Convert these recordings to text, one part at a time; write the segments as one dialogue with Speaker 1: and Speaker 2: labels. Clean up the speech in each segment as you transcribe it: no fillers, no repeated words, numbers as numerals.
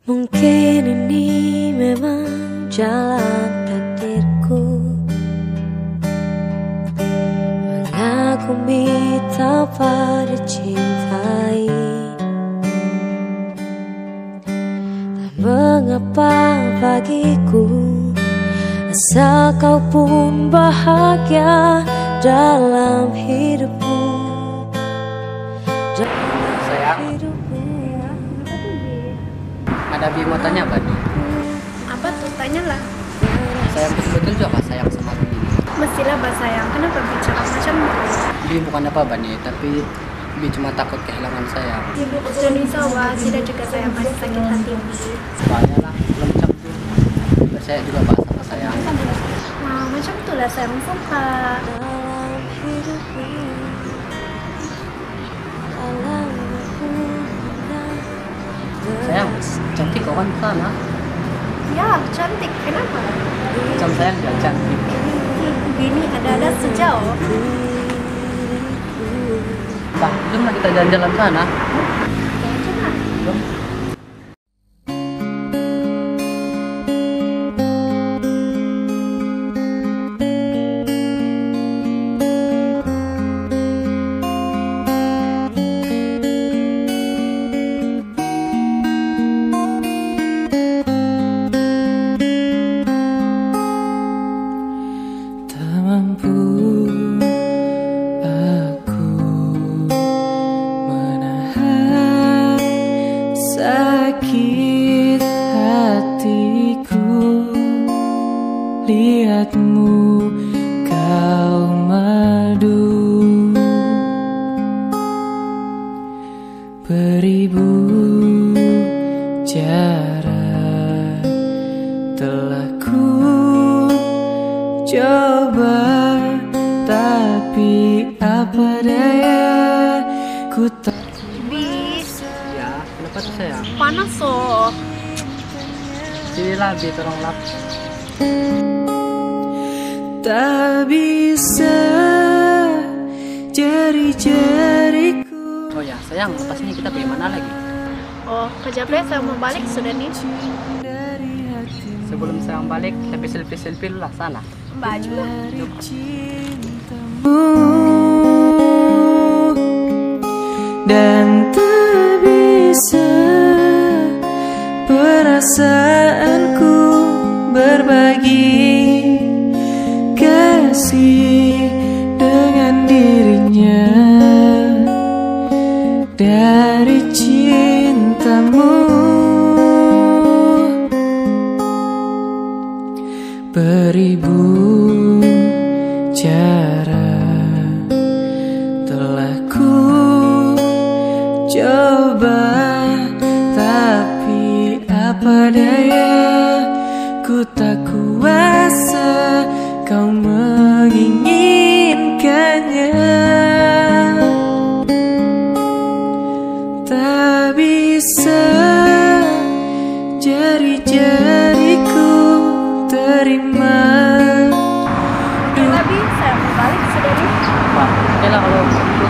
Speaker 1: Mungkin ini memang jalan takdirku, mengagumi tanpa dicintai. Tak mengapa bagiku, asal kau pun bahagia dalam hidupmu.
Speaker 2: Sayang, ada Bi mau tanya apa nih?
Speaker 3: Apa tuh? Tanyalah.
Speaker 2: Sayang betul-betul juga sayang sama Bi.
Speaker 3: Mestilah bah sayang. Kenapa bicara macam itu?
Speaker 2: Bi bukan apa-apa nih, tapi Bi cuma takut kehilangan sayang.
Speaker 3: Dan insya tidak juga sayang masih sakit hati.
Speaker 2: Soalnya lah, belum campur. Saya juga bahas sama sayang.
Speaker 3: Nah, macam itulah sayang suka.
Speaker 2: Sayang, cantik kau kan sana.
Speaker 3: Ya, cantik. Kenapa?
Speaker 2: Macam sayang juga cantik.
Speaker 3: Gini ada sejauh.
Speaker 2: Bah, jom kita jalan-jalan sana. Jom.
Speaker 1: Sakit hatiku lihatmu kau madu, beribu cara telah ku coba, tapi apa daya ku tak.
Speaker 2: Kenapa tuh sayang?
Speaker 3: Panas so.
Speaker 2: Sinilah Bi, tolong lap.
Speaker 1: Tak bisa jari-jariku.
Speaker 2: Oh ya sayang, lepas ini kita pergi mana lagi?
Speaker 3: Oh, kerja saya mau balik sudah nih.
Speaker 2: Sebelum sayang balik, tapi selfie dulu lah sana.
Speaker 3: Baju.
Speaker 1: Dan tak bisa perasaanku berbagi kasih dengan dirinya dari cintamu. Beribu cara telah ku coba, tapi apa daya ku tak kuasa kau menginginkannya. Tak bisa jari-jariku terima.
Speaker 3: Tapi saya mau balik sudah nih.
Speaker 2: Wah, oke lah kalau begitu.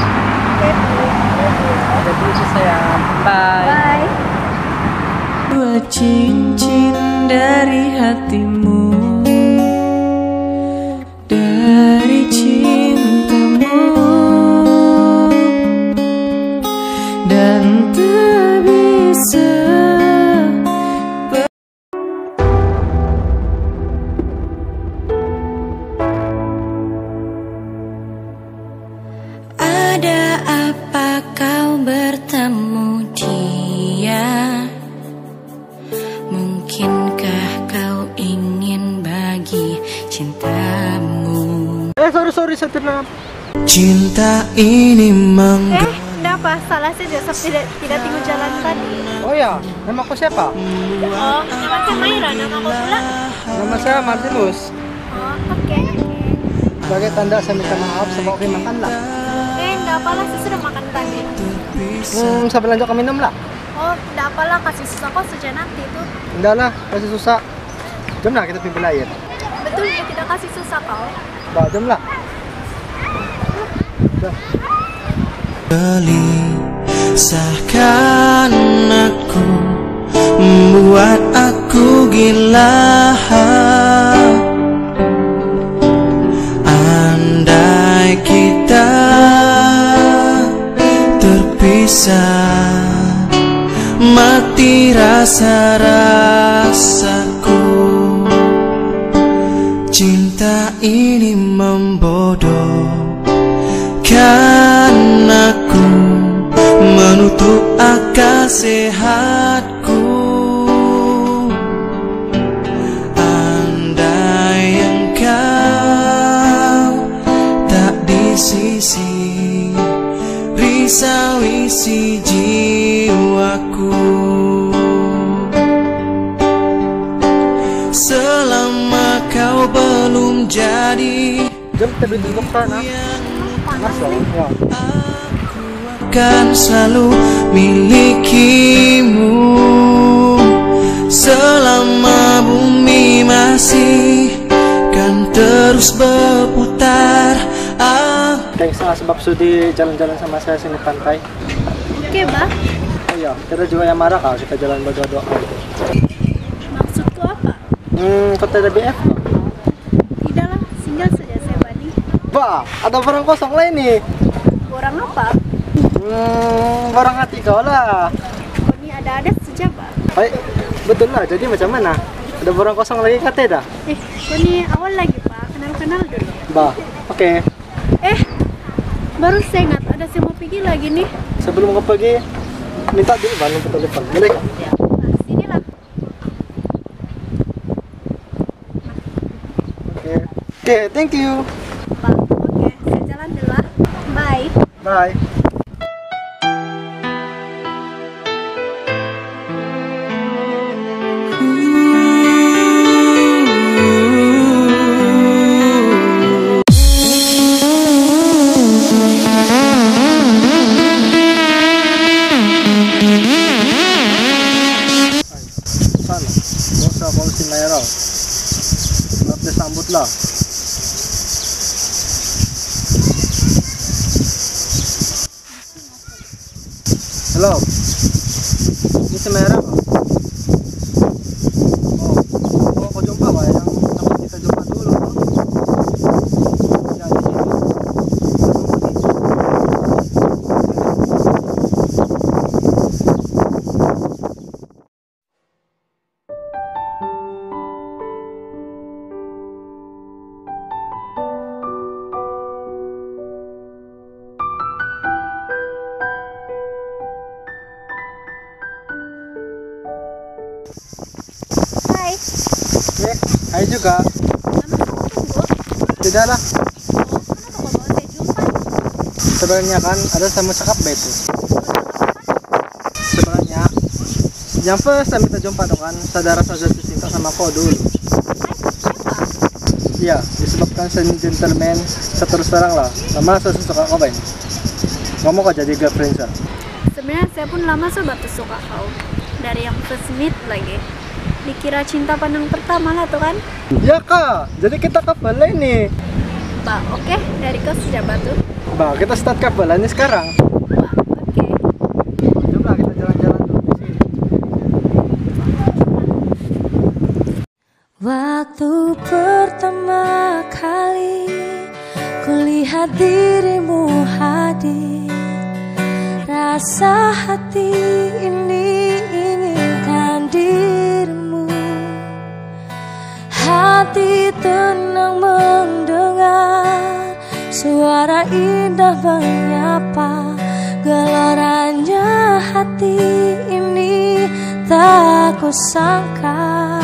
Speaker 2: Ada dulu sih sayang. Bye.
Speaker 3: Bye.
Speaker 1: Dua cincin dari hatimu, dari cintamu, dan tak bisa. Ada apa kau bertemu dia? Mungkinkah kau ingin bagi cintamu?
Speaker 2: Sorry sebentar.
Speaker 1: Cinta ini
Speaker 3: Kenapa? Salah saja, tidak tinggal jalan tadi.
Speaker 2: Oh ya, nama aku siapa?
Speaker 3: Oh, nama saya Maira, nama kau pula?
Speaker 2: Nama saya Martinus.
Speaker 3: Oh, oke.
Speaker 2: Sebagai tanda saya minta maaf, sama oke makanlah.
Speaker 3: Enggak apalah, saya sudah makan tadi.
Speaker 2: Saya belanja ke minum lah.
Speaker 3: Oh, enggak apalah, kasih susah kok saja nanti tuh.
Speaker 2: Enggak lah, kasih susah. Jom lah kita pergi belajar.
Speaker 3: Betul, dia tidak kasih susah kau.
Speaker 2: Bah, jom lah.
Speaker 1: Gelisahkan aku membuat aku gila. Andai kita terpisah, mati rasa-rasaku. Cinta ini membodohkan aku, menutup akal sehatku. Andai engkau tak di sisi, risau isi jiwaku. Selama kau belum jadi,
Speaker 2: Jom kita beli dokter nak. Masuk. Ya.
Speaker 1: aku akan selalu milikimu. Selama bumi masih kan terus berputar.
Speaker 2: Thanks sebab sudi jalan-jalan sama saya sini pantai.
Speaker 3: Oke, Bah.
Speaker 2: Oh iya, kita juga yang marah kalau kita jalan berdua-dua.
Speaker 3: Maksudku apa?
Speaker 2: Kota ada BF.
Speaker 3: Tidaklah, singgah saja saya Bani.
Speaker 2: Bah, ada barang kosong lain nih.
Speaker 3: Orang apa?
Speaker 2: Barang hati kau lah.
Speaker 3: Kau ini ada-ada saja, Bah.
Speaker 2: Baik, betul lah. Jadi macam mana? Ada barang kosong lagi kata dah.
Speaker 3: Kau ini awal lagi, Pak. Kenal-kenal dulu.
Speaker 2: Bah, oke.
Speaker 3: Baru saya ingat ada saya mau pergi lagi nih.
Speaker 2: Sebelum kau pergi, minta dulu Bang nomor telepon. Boleh kah?
Speaker 3: Ya, nah, sinilah.
Speaker 2: Oke, thank you.
Speaker 3: Pak, oke, saya jalan dulu lah. Bye.
Speaker 2: Bye. Sana, mau si Naira. Nanti sambutlah. Halo, ini si Naira. Oh, kau jumpa Pak yang tempat kita jumpa dulu. Ya, di sini.
Speaker 3: Hai.
Speaker 2: Oke, hai juga.
Speaker 3: Lama kamu tunggu?
Speaker 2: Tidak lah.
Speaker 3: Oh, kenapa kau bawa saya jumpa?
Speaker 2: Sebenarnya kan ada sama cakap itu. Sebenarnya yang first time kita jumpa tuh kan saudara jatuh cinta sama kau dulu.
Speaker 3: Siapa?
Speaker 2: Iya, disebabkan saya ini gentleman. Saya terus terang lah. Lama saya suka kau Ben. Ngomong kau jadi girlfriend saya.
Speaker 3: Sebenarnya saya pun lama sobat suka kau. Dari yang first meet lagi. Dikira cinta pandang pertama lah tuh kan.
Speaker 2: Ya kak, jadi kita couple ini.
Speaker 3: Pak, oke, dari kau sejak batu.
Speaker 2: Bah, kita start couple ini sekarang.
Speaker 3: Pak, oke.
Speaker 2: Coba kita jalan-jalan tuh di sini.
Speaker 1: Waktu pertama kali kulihat dirimu hadir, rasa hati ini inginkan dirimu. Hati tenang mendengar suara indah menyapa. Gelarannya hati ini tak kusangka.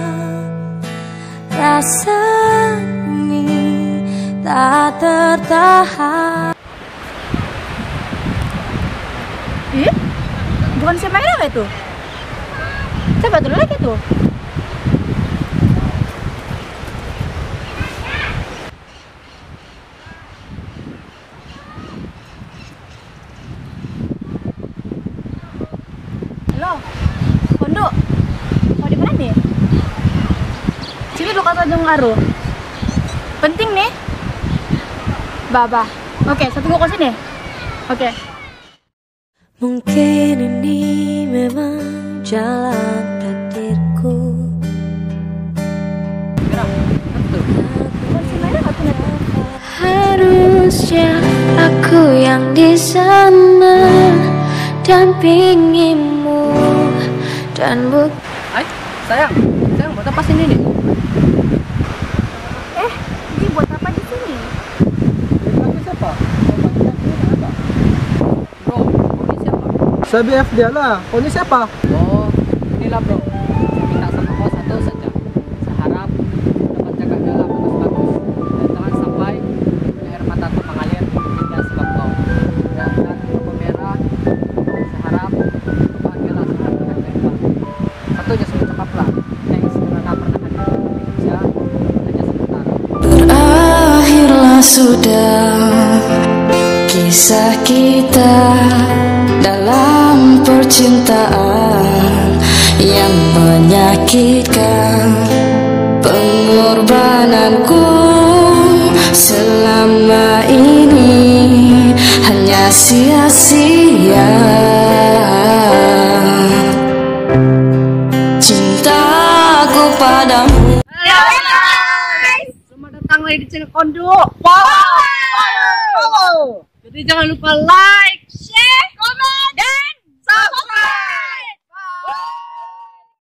Speaker 1: Rasa ini tak tertahan.
Speaker 3: Bukan siapa yang itu? Siapa dulu lagi tuh? Halo, Kondo, mau di mana nih? Sini lo kata Tanjung Aru. Penting nih. Baba. Oke, satu gua ke sini. Oke.
Speaker 1: Mungkin ini memang jalan tak Harusnya aku yang di sana dampingimu dan
Speaker 4: Hai, sayang buat apa sini nih?
Speaker 3: Ini buat apa di sini?
Speaker 2: Tapi siapa?
Speaker 4: Bro, ini siapa?
Speaker 2: Saya BF dia lah. Kau ini siapa?
Speaker 4: Oh, inilah bro. Saya minta sama kau satu saja. Saya harap dapat jaga jalan bagus-bagus dan jangan sampai air mata tuh mengalir hingga sebab kau. Dan lampu merah. Saya harap kau bahagialah sama dengan kehidupan. Satu aja sudah cukup lah. Thanks karena pernah hadir di Indonesia hanya sebentar.
Speaker 1: berakhirlah sudah kisah kita dalam percintaan yang menyakitkan. Pengorbananku selama ini hanya sia-sia. Cintaku padamu.
Speaker 4: Selamat datang lagi di channel Kondo. Wow. Jadi jangan lupa like,